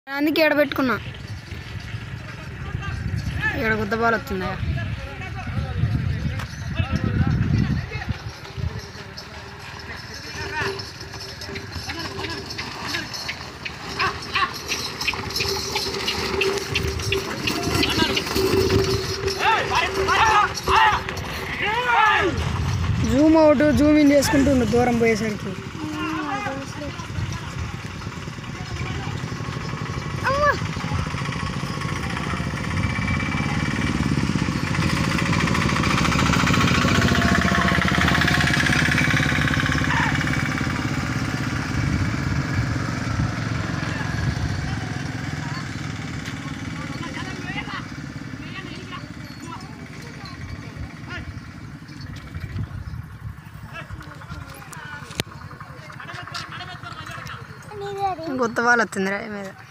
అందుకే ఎడబెట్టుకున్నా ఇక్కడ గుద్ద బాల్ వస్తుందా జూమ్ అవుట్ జూమ్ ఇన్ చేసుకుంటుండు దూరం పోయేసరికి గుత్త బాల్ వస్తుంది రా మీద